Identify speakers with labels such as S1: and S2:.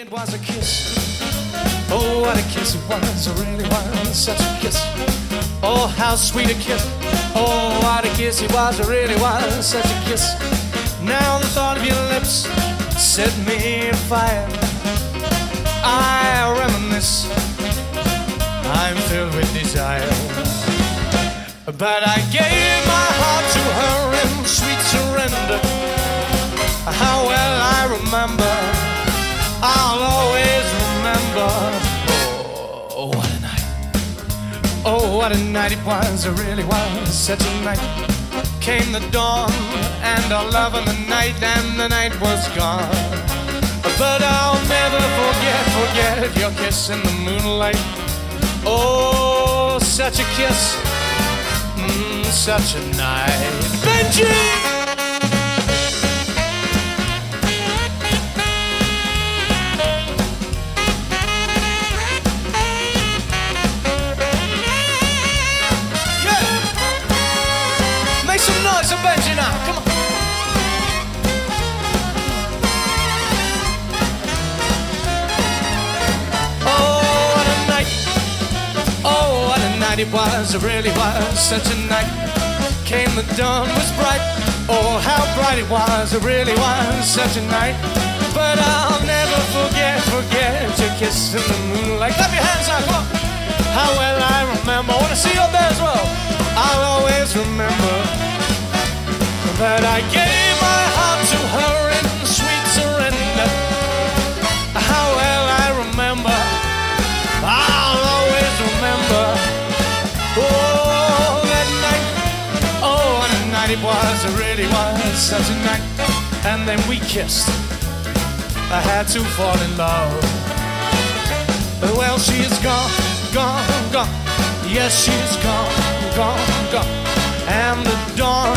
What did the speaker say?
S1: It was a kiss. Oh, what a kiss it was, it really was such a kiss. Oh, how sweet a kiss. Oh, what a kiss it was, it really was such a kiss. Now the thought of your lips set me afire. I reminisce, I'm filled with desire. But I gave my heart to her in sweet surrender. How well I remember, I'll always remember. Oh, what a night. Oh, what a night it was, it really was such a night. Came the dawn and our love in the night, and the night was gone. But I'll never forget your kiss in the moonlight. Oh, such a kiss, such a night. Benji! Some Benji now, come on. Oh, what a night. Oh, what a night it was, it really was such a night. Came the dawn was bright. Oh, how bright it was, it really was such a night. But I'll never forget your kiss in the moonlight. Clap your hands now, come on. How well I remember. I want to see you up there as well. I'll always remember that I gave my heart to her in sweet surrender. How well I remember, I'll always remember. Oh, that night, oh, what a night it was, it really was such a night. And then we kissed, I had to fall in love. Well, she is gone, gone, gone. Yes, she's gone, gone, gone. And the dawn